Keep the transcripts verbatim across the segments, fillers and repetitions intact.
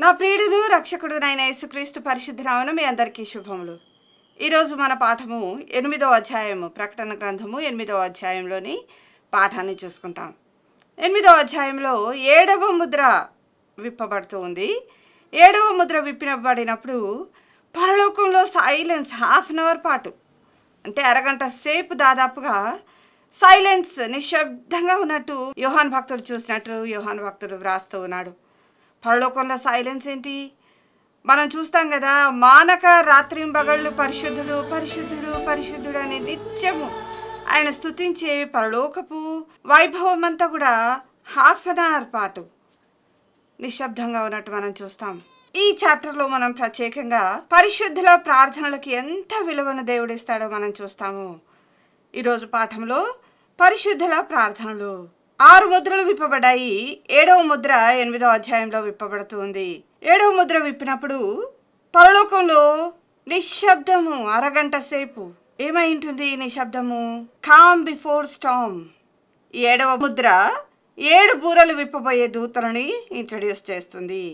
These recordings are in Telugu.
నా ప్రియుడును రక్షకుడునైన యేసుక్రీస్తు పరిశుద్ధ నామమున మీ అందరికీ శుభములు. ఈరోజు మన పాఠము ఎనిమిదవ అధ్యాయము, ప్రకటన గ్రంథము ఎనిమిదవ అధ్యాయంలోని పాఠాన్ని చూసుకుంటాం. ఎనిమిదవ అధ్యాయంలో ఏడవ ముద్ర విప్పబడుతూ ఉంది. ఏడవ ముద్ర విప్పినబడినప్పుడు పరలోకంలో సైలెన్స్ హాఫ్ అన్ అవర్ పాటు, అంటే అరగంట సేపు దాదాపుగా సైలెన్స్, నిశ్శబ్దంగా ఉన్నట్టు యోహాన్ భక్తుడు చూసినట్టు యోహాన్ భక్తుడు వ్రాస్తూ ఉన్నాడు. పరలోకంలో సైలెన్స్ ఏంటి? మనం చూస్తాం కదా, మానక రాత్రింబగళ్ళు పరిశుద్ధుడు పరిశుద్ధుడు పరిశుద్ధుడు అని నిత్యము ఆయన స్తుతించే పరలోకపు వైభవం అంతా కూడా హాఫ్ అన్ అవర్ పాటు నిశ్శబ్దంగా ఉన్నట్టు మనం చూస్తాం. ఈ చాప్టర్లో మనం ప్రత్యేకంగా పరిశుద్ధుల ప్రార్థనలకు ఎంత విలువను దేవుడిస్తాడో మనం చూస్తాము. ఈరోజు పాఠంలో పరిశుద్ధుల ప్రార్థనలు ఆరు ముద్రలు విప్పబడ్డాయి. ఏడవ ముద్ర ఎనిమిదవ అధ్యాయంలో విప్పబడుతుంది. ఏడవ ముద్ర విప్పినప్పుడు పరలోకంలో నిశ్శబ్దము అరగంట సేపు. ఏమై ఉంటుంది ఈ నిశ్శబ్దము? Com before storm. ఈ ఏడవ ముద్ర ఏడు బూరలు విప్పబోయే దూతలని ఇంట్రడ్యూస్ చేస్తుంది.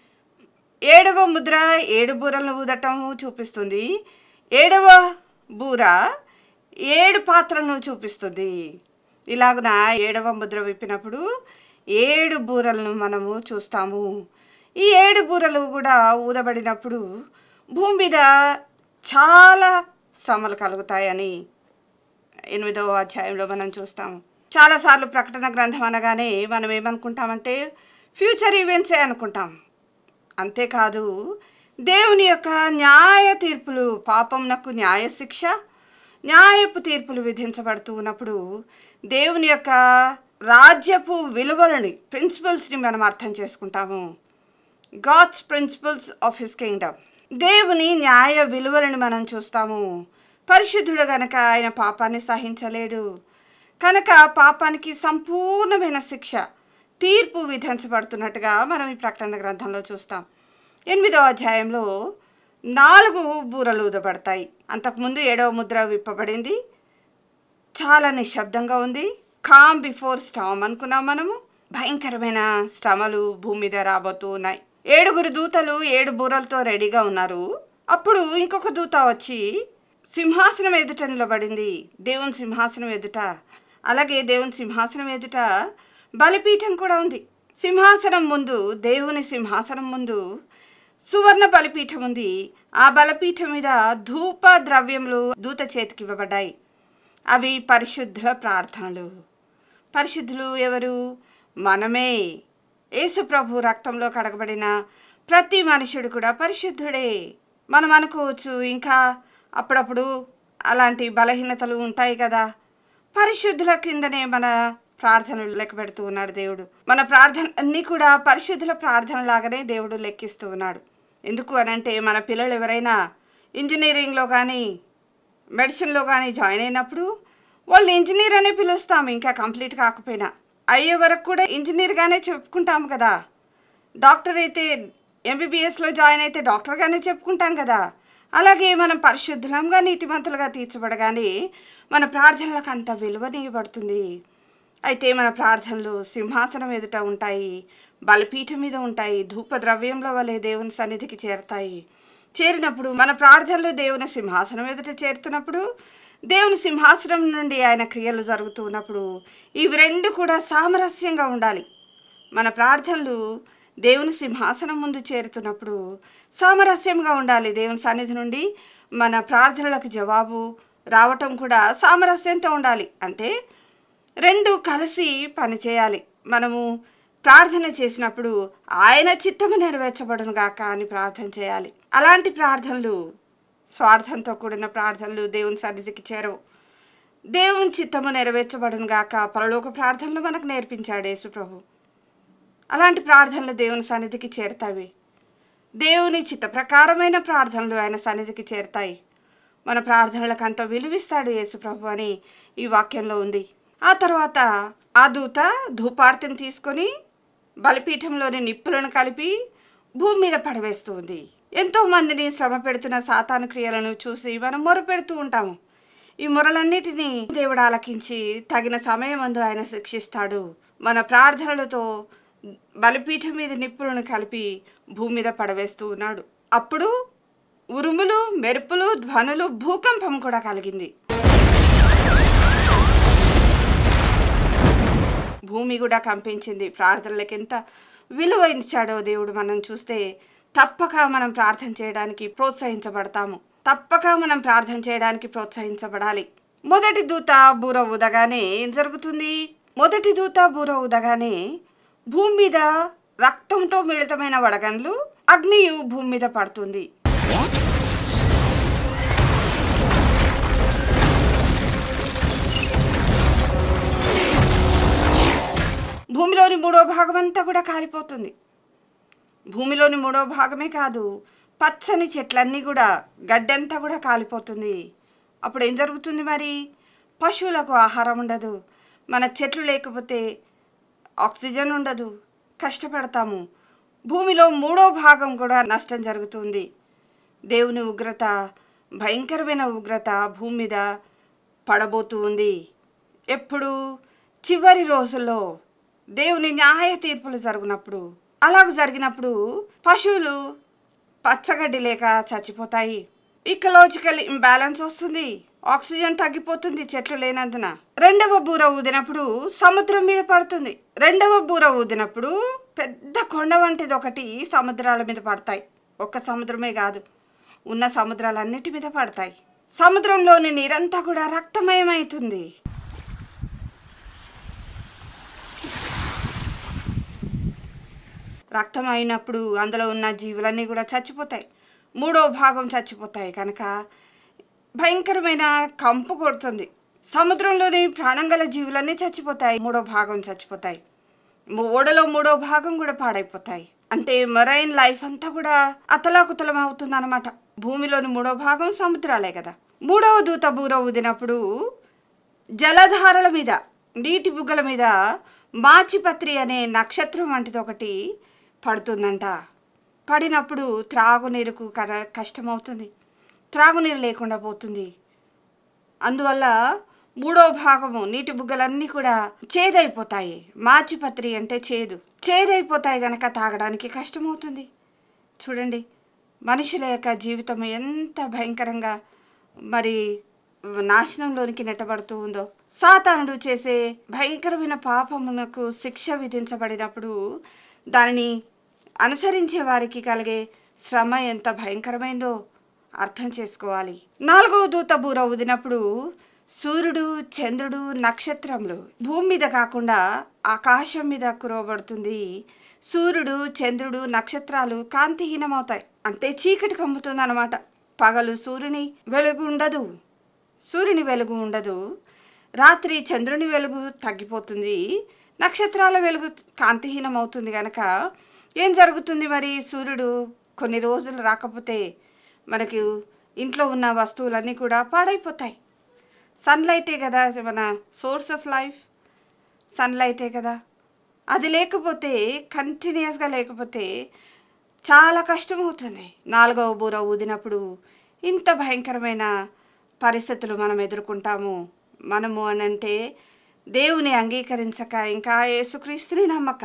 ఏడవ ముద్ర ఏడు బూరలను ఊదటము చూపిస్తుంది. ఏడవ బూర ఏడు పాత్రలను చూపిస్తుంది. ఇలాగున ఏడవ ముద్ర విప్పినప్పుడు ఏడు బూరలను మనము చూస్తాము. ఈ ఏడు బూరలు కూడా ఊదబడినప్పుడు భూమి మీద చాలా శ్రమలు కలుగుతాయని ఎనిమిదవ అధ్యాయంలో మనం చూస్తాము. చాలాసార్లు ప్రకటన గ్రంథం అనగానే మనం ఏమనుకుంటామంటే ఫ్యూచర్ ఈవెంట్సే అనుకుంటాం. అంతేకాదు, దేవుని యొక్క న్యాయ తీర్పులు, పాపంనకు న్యాయ శిక్ష, న్యాయపు తీర్పులు విధించబడుతూ ఉన్నప్పుడు దేవుని యొక్క రాజ్యపు విలువలని, ప్రిన్సిపల్స్ని మనం అర్థం చేసుకుంటాము. God's principles of his kingdom, దేవుని న్యాయ విలువలను మనం చూస్తాము. పరిశుద్ధుడు కనుక ఆయన పాపాన్ని సహించలేడు కనుక పాపానికి సంపూర్ణమైన శిక్ష, తీర్పు విధించబడుతున్నట్టుగా మనం ఈ ప్రకటన గ్రంథంలో చూస్తాం. ఎనిమిదవ అధ్యాయంలో నాలుగు బూరలు ఊదబడతాయి. అంతకుముందు ఏడవ ముద్ర విప్పబడింది. చాలా నిశ్శబ్దంగా ఉంది. కామ్ బిఫోర్ స్టామ్ అనుకున్నాం మనము. భయంకరమైన శ్రమలు భూమి మీద రాబోతూ ఉన్నాయి. ఏడుగురు దూతలు ఏడు బూరలతో రెడీగా ఉన్నారు. అప్పుడు ఇంకొక దూత వచ్చి సింహాసనం ఎదుట నిలబడింది. దేవుని సింహాసనం ఎదుట, అలాగే దేవుని సింహాసనం ఎదుట బలిపీఠం కూడా ఉంది. సింహాసనం ముందు, దేవుని సింహాసనం ముందు సువర్ణ బలిపీఠం ఉంది. ఆ బలిపీఠం మీద ధూప ద్రవ్యములు దూత చేతికి ఇవ్వబడ్డాయి. అవి పరిశుద్ధుల ప్రార్థనలు. పరిశుద్ధులు ఎవరు? మనమే. యేసు ప్రభు రక్తంలో కడగబడిన ప్రతి మనుషుడు కూడా పరిశుద్ధుడే. మనం అనుకోవచ్చు, ఇంకా అప్పుడప్పుడు అలాంటి బలహీనతలు ఉంటాయి కదా. పరిశుద్ధుల కిందనే మన ప్రార్థనలు లెక్క పెడుతూ ఉన్నాడు దేవుడు. మన ప్రార్థన అన్నీ కూడా పరిశుద్ధుల ప్రార్థన లాగానే దేవుడు లెక్కిస్తూ ఉన్నాడు. ఎందుకు అనంటే, మన పిల్లలు ఎవరైనా ఇంజనీరింగ్లో కానీ మెడిసిన్లో కానీ జాయిన్ అయినప్పుడు వాళ్ళు ఇంజనీర్ అనే పిలుస్తాం. ఇంకా కంప్లీట్ కాకపోయినా అయ్యే వరకు కూడా ఇంజనీర్గానే చెప్పుకుంటాం కదా. డాక్టర్ అయితే ఎంబీబీఎస్లో జాయిన్ అయితే డాక్టర్గానే చెప్పుకుంటాం కదా. అలాగే మనం పరిశుద్ధులంగా నీతిమంతులుగా తీర్చబడగానే మన ప్రార్థనలకు అంత విలువనీయబడుతుంది. అయితే మన ప్రార్థనలు సింహాసనం ఎదుట ఉంటాయి, బలిపీఠం మీద ఉంటాయి, ధూప ద్రవ్యంలో వలె దేవుని సన్నిధికి చేరుతాయి. చేరినప్పుడు మన ప్రార్థనలు దేవుని సింహాసనం ఎదుట చేరుతున్నప్పుడు, దేవుని సింహాసనం నుండి ఆయన క్రియలు జరుగుతూ ఉన్నప్పుడు ఇవి రెండు కూడా సామరస్యంగా ఉండాలి. మన ప్రార్థనలు దేవుని సింహాసనం ముందు చేరుతున్నప్పుడు సామరస్యంగా ఉండాలి. దేవుని సన్నిధి నుండి మన ప్రార్థనలకు జవాబు రావటం కూడా సామరస్యంతో ఉండాలి. అంటే రెండు కలిసి పనిచేయాలి. మనము ప్రార్థన చేసినప్పుడు ఆయన చిత్తము నెరవేర్చబడును గాక అని ప్రార్థన చేయాలి. అలాంటి ప్రార్థనలు, స్వార్థంతో కూడిన ప్రార్థనలు దేవుని సన్నిధికి చేరవు. దేవుని చిత్తము నెరవేర్చబడును గాక పరలోక ప్రార్థనలు మనకు నేర్పించాడు యేసు ప్రభు. అలాంటి ప్రార్థనలు దేవుని సన్నిధికి చేరుతాయి. దేవుని చిత్త ప్రకారమైన ప్రార్థనలు ఆయన సన్నిధికి చేరుతాయి. మన ప్రార్థనలకు అంత విలువిస్తాడు యేసు ప్రభు అని ఈ వాక్యంలో ఉంది. ఆ తర్వాత ఆ దూత ధూపార్తిని తీసుకొని బలిపీఠంలోని నిప్పులను కలిపి భూమి మీద పడవేస్తూ ఉంది. ఎంతో మందిని శ్రమ పెడుతున్న సాతాను క్రియలను చూసి మనం మొర పెడుతూ ఉంటాము. ఈ మొరలన్నిటినీ దేవుడు ఆలకించి తగిన సమయం అందు ఆయన శిక్షిస్తాడు. మన ప్రార్థనలతో బలిపీఠం మీద నిప్పులను కలిపి భూమి మీద పడవేస్తూ ఉన్నాడు. అప్పుడు ఉరుములు, మెరుపులు, ధ్వనులు, భూకంపం కూడా కలిగింది. భూమి కూడా కంపించింది. ప్రార్థనలకు ఎంత విలువ ఇచ్చాడో దేవుడు మనం చూస్తే తప్పక మనం ప్రార్థన చేయడానికి ప్రోత్సహించబడతాము. తప్పక మనం ప్రార్థన చేయడానికి ప్రోత్సహించబడాలి. మొదటి దూత బూర ఊదగానే ఏం జరుగుతుంది? మొదటి దూత బూర ఊదగానే భూమి మీద రక్తంతో మిళితమైన వడగండ్లు, అగ్నియు భూమి మీద పడుతుంది. భూమిలోని మూడో భాగం అంతా కూడా కాలిపోతుంది. భూమిలోని మూడో భాగమే కాదు, పచ్చని చెట్లన్నీ కూడా, గడ్డంతా కూడా కాలిపోతుంది. అప్పుడు ఏం జరుగుతుంది మరి? పశువులకు ఆహారం ఉండదు. మన చెట్లు లేకపోతే ఆక్సిజన్ ఉండదు, కష్టపడతాము. భూమిలో మూడో భాగం కూడా నష్టం జరుగుతుంది. దేవుని ఉగ్రత, భయంకరమైన ఉగ్రత భూమి మీద పడబోతూ ఉంది. ఎప్పుడు? చివరి రోజుల్లో దేవుని న్యాయ తీర్పులు జరుగునప్పుడు. అలాగ జరిగినప్పుడు పశువులు పచ్చగడ్డి లేక చచ్చిపోతాయి. ఇకలాజికల్ ఇంబ్యాలెన్స్ వస్తుంది, ఆక్సిజన్ తగ్గిపోతుంది చెట్లు లేనందున. రెండవ బూర ఊదినప్పుడు సముద్రం మీద పడుతుంది. రెండవ బూర ఊదినప్పుడు పెద్ద కొండ వంటిది ఒకటి సముద్రాల మీద పడతాయి. ఒక్క సముద్రమే కాదు, ఉన్న సముద్రాలన్నిటి మీద పడతాయి. సముద్రంలోని నీరంతా కూడా రక్తమయమవుతుంది. రక్తం అయినప్పుడు అందులో ఉన్న జీవులన్నీ కూడా చచ్చిపోతాయి. మూడో భాగం చచ్చిపోతాయి కనుక భయంకరమైన కంపు కొడుతుంది. సముద్రంలోని ప్రాణం గల జీవులన్నీ చచ్చిపోతాయి. మూడో భాగం చచ్చిపోతాయి. ఓడలో మూడో భాగం కూడా పాడైపోతాయి. అంటే మెరైన్ లైఫ్ అంతా కూడా అతలాకుతలం అవుతుంది అనమాట. భూమిలోని మూడో భాగం సముద్రాలే కదా. మూడవ దూత బూర ఊదినప్పుడు జలధారల మీద, నీటి బుగ్గల మీద మాచిపత్రి అనే నక్షత్రం వంటిది ఒకటి పడుతుందంట. పడినప్పుడు త్రాగునీరుకు కర కష్టమవుతుంది. త్రాగునీరు లేకుండా పోతుంది. అందువల్ల మూడో భాగము నీటి బుగ్గలన్నీ కూడా చేదైపోతాయి. మాచిపత్రి అంటే చేదు, చేదైపోతాయి కనుక తాగడానికి కష్టమవుతుంది. చూడండి మనుషుల యొక్క జీవితం ఎంత భయంకరంగా మరి నాశనంలోనికి నెట్టబడుతూ ఉందో. సాతానుడు చేసే భయంకరమైన పాపమునకు శిక్ష విధించబడినప్పుడు దానిని అనుసరించే వారికి కలిగే శ్రమ ఎంత భయంకరమైందో అర్థం చేసుకోవాలి. నాలుగవ దూత బూర ఊదినప్పుడు సూర్యుడు, చంద్రుడు, నక్షత్రములు భూమి మీద కాకుండా ఆకాశం మీద కురవబడుతుంది. సూర్యుడు, చంద్రుడు, నక్షత్రాలు కాంతిహీనమవుతాయి. అంటే చీకటి కమ్ముతుంది అన్నమాట. పగలు సూర్యుని వెలుగు ఉండదు, సూర్యుని వెలుగు ఉండదు. రాత్రి చంద్రుని వెలుగు తగ్గిపోతుంది, నక్షత్రాల వెలుగు కాంతిహీనం అవుతుంది. కనుక ఏం జరుగుతుంది మరి? సూర్యుడు కొన్ని రోజులు రాకపోతే మనకి ఇంట్లో ఉన్న వస్తువులన్నీ కూడా పాడైపోతాయి. సన్లైటే కదా మన సోర్స్ ఆఫ్ లైఫ్, సన్లైటే కదా. అది లేకపోతే, కంటిన్యూస్గా లేకపోతే చాలా కష్టమవుతుంది. నాలుగవ బూర ఊదినప్పుడు ఇంత భయంకరమైన పరిస్థితులు మనం ఎదుర్కొంటాము. మనము అనంటే దేవుని అంగీకరించక, ఇంకా యేసుక్రీస్తుని నమ్మక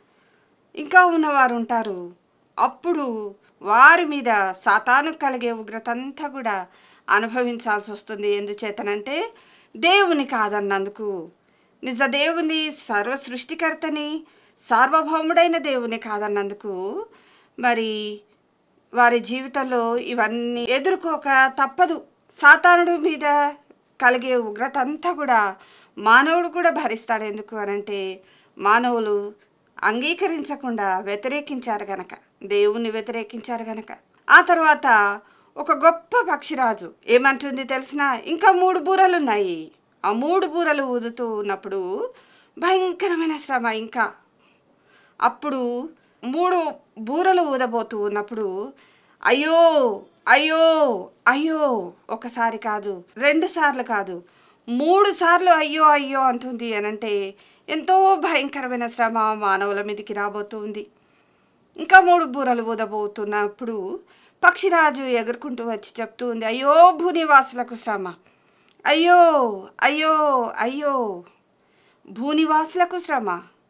ఇంకా ఉన్నవారు ఉంటారు. అప్పుడు వారి మీద సాతాను కలిగే ఉగ్రత అంతా కూడా అనుభవించాల్సి వస్తుంది. ఎందుచేతనంటే దేవుని కాదన్నందుకు. నిజ దేవుని, సర్వ సృష్టికర్తని, సార్వభౌముడైన దేవుని కాదన్నందుకు మరి వారి జీవితంలో ఇవన్నీ ఎదుర్కోక తప్పదు. సాతానుడు మీద కలిగే ఉగ్రత అంతా కూడా మానవుడు కూడా భరిస్తాడు. ఎందుకు అనంటే మానవులు అంగీకరించకుండా వ్యతిరేకించారు గనక, దేవుణ్ణి వ్యతిరేకించారు గనక. ఆ తర్వాత ఒక గొప్ప పక్షిరాజు ఏమంటుంది తెలిసిన? ఇంకా మూడు బూరలు ఉన్నాయి. ఆ మూడు బూరలు ఊదుతూ ఉన్నప్పుడు భయంకరమైన శ్రమ. ఇంకా అప్పుడు మూడు బూరలు ఊదబోతూ ఉన్నప్పుడు అయ్యో అయ్యో అయ్యో, ఒకసారి కాదు, రెండు సార్లు కాదు, మూడు సార్లు అయ్యో అయ్యో అంటుంది. అనంటే ఎంతో భయంకరమైన శ్రమ మానవుల మీదకి రాబోతుంది. ఇంకా మూడు బూరలు ఊదబోతున్నప్పుడు పక్షిరాజు ఎగురుకుంటూ వచ్చి చెప్తూ ఉంది, అయ్యో భూనివాసులకు శ్రమ, అయ్యో అయ్యో అయ్యో భూనివాసులకు శ్రమ.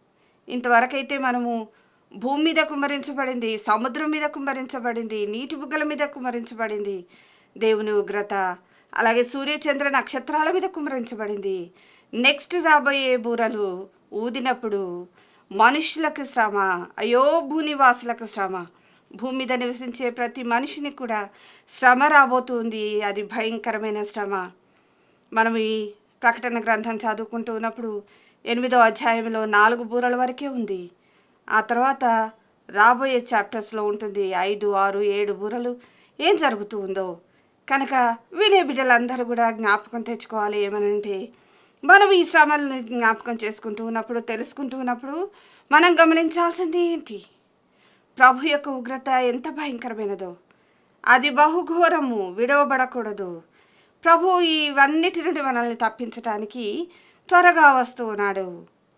ఇంతవరకైతే మనము భూమి మీద కుమ్మరించబడింది, సముద్రం మీద కుమ్మరించబడింది, నీటి బుగ్గల మీద కుమ్మరించబడింది దేవుని ఉగ్రత. అలాగే సూర్యచంద్ర నక్షత్రాల మీద కుమ్మరించబడింది. నెక్స్ట్ రాబోయే బూరలు ఊదినప్పుడు మనుషులకు శ్రమ, అయ్యో భూనివాసులకు శ్రమ. భూమి మీద నివసించే ప్రతి మనిషిని కూడా శ్రమ రాబోతుంది. అది భయంకరమైన శ్రమ. మనం ఈ ప్రకటన గ్రంథం చదువుకుంటూ ఉన్నప్పుడు ఎనిమిదో అధ్యాయంలో నాలుగు బూరల వరకే ఉంది. ఆ తర్వాత రాబోయే చాప్టర్స్లో ఉంటుంది ఐదు, ఆరు, ఏడు బూరలు ఏం జరుగుతూ ఉందో. కనుక వినే బిడ్డలందరూ కూడా జ్ఞాపకం తెచ్చుకోవాలి. ఏమనంటే మనం ఈ శ్రమలను జ్ఞాపకం చేసుకుంటూ ఉన్నప్పుడు, తెలుసుకుంటూ ఉన్నప్పుడు మనం గమనించాల్సింది ఏంటి? ప్రభు యొక్క ఉగ్రత ఎంత భయంకరమైనదో, అది బహుఘోరము, విడవబడకూడదు. ప్రభు ఇవన్నిటి నుండి మనల్ని తప్పించడానికి త్వరగా వస్తూ ఉన్నాడు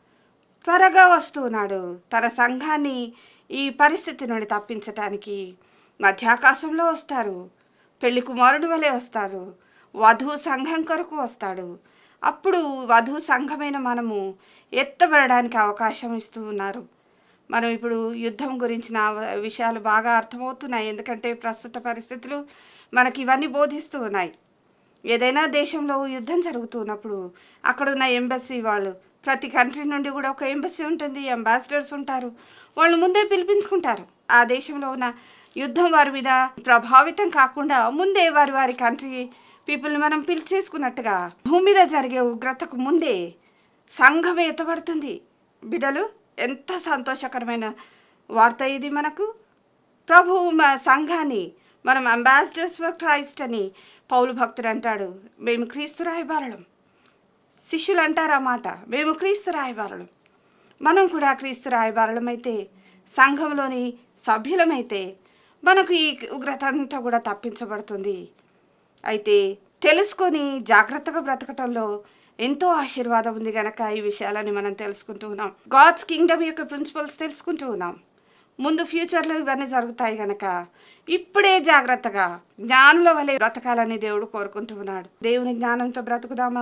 త్వరగా వస్తూ ఉన్నాడు తన సంఘాన్ని ఈ పరిస్థితి నుండి తప్పించటానికి మధ్యాకాశంలో వస్తారు. పెళ్లి కుమారుడు వలె వస్తారు. వధువు సంఘం కొరకు వస్తాడు. అప్పుడు వధువు సంఘమైన మనము ఎత్తబడడానికి అవకాశం ఇస్తూ ఉన్నారు. మనం ఇప్పుడు యుద్ధం గురించిన విషయాలు బాగా అర్థమవుతున్నాయి. ఎందుకంటే ప్రస్తుత పరిస్థితులు మనకి ఇవన్నీ బోధిస్తూ ఉన్నాయి. ఏదైనా దేశంలో యుద్ధం జరుగుతున్నప్పుడు అక్కడున్న ఎంబసీ వాళ్ళు, ప్రతి కంట్రీ నుండి కూడా ఒక ఎంబసీ ఉంటుంది, అంబాసిడర్స్ ఉంటారు. వాళ్ళు ముందే పిలిపించుకుంటారు. ఆ దేశంలో ఉన్న యుద్ధం వారి మీద ప్రభావితం కాకుండా ముందే వారి వారి కంట్రీ పీపుల్ని మనం పిలిచేసుకున్నట్టుగా భూమి మీద జరిగే ఉగ్రతకు ముందే సంఘం ఎత్తబడుతుంది. బిడ్డలు, ఎంత సంతోషకరమైన వార్త ఇది మనకు. ప్రభు మా సంఘాన్ని మనం అంబాసిడర్స్ ఫర్ క్రైస్ట్ అని పౌలు భక్తుడు అంటాడు. మేము క్రీస్తు రాయబారులం. శిష్యులు అంటారు ఆ మాట, మేము క్రీస్తు రాయబారులం. మనం కూడా క్రీస్తు రాయబారులమైతే, సంఘంలోని సభ్యులమైతే మనకు ఈ ఉగ్రత అంతా కూడా తప్పించబడుతుంది. అయితే తెలుసుకొని జాగ్రత్తగా బ్రతకటంలో ఎంతో ఆశీర్వాదం ఉంది కనుక ఈ విషయాలని మనం తెలుసుకుంటూ ఉన్నాం. గాడ్స్ కింగ్డమ్ యొక్క ప్రిన్సిపల్స్ తెలుసుకుంటూ ఉన్నాం. ముందు ఫ్యూచర్లో ఇవన్నీ జరుగుతాయి కనుక ఇప్పుడే జాగ్రత్తగా జ్ఞానుల వలె బ్రతకాలని దేవుడు కోరుకుంటూ ఉన్నాడు. దేవుని జ్ఞానంతో బ్రతుకుదామా,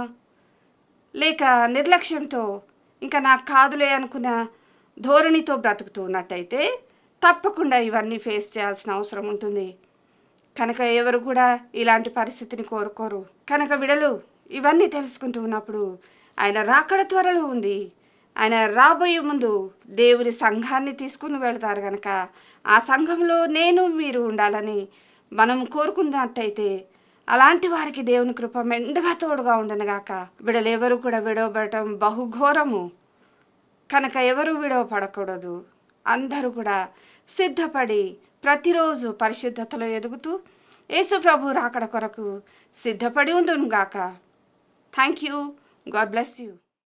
లేక నిర్లక్ష్యంతో ఇంకా నాకు కాదులే అనుకున్న ధోరణితో బ్రతుకుతూ ఉన్నట్టయితే తప్పకుండా ఇవన్నీ ఫేస్ చేయాల్సిన అవసరం ఉంటుంది. కనుక ఎవరు కూడా ఇలాంటి పరిస్థితిని కోరుకోరు. కనుక బిడలు, ఇవన్నీ తెలుసుకుంటూ ఉన్నప్పుడు ఆయన రాకడ త్వరలో ఉంది. ఆయన రాబోయే ముందు దేవుని సంఘాన్ని తీసుకుని వెళతారు కనుక ఆ సంఘంలో నేను మీరు ఉండాలని మనం కోరుకున్నట్టయితే అలాంటి వారికి దేవుని కృప మెండుగా తోడుగా ఉండనుగాక. బిడలు ఎవరు కూడా విడవబడటం బహుఘోరము కనుక ఎవరు విడవపడకూడదు. అందరూ కూడా సిద్ధపడి ప్రతిరోజు పరిశుద్ధతలో ఎదుగుతూ యేసు ప్రభు రాకడ కొరకు సిద్ధపడి ఉండునుగాక. Thank you. God bless you.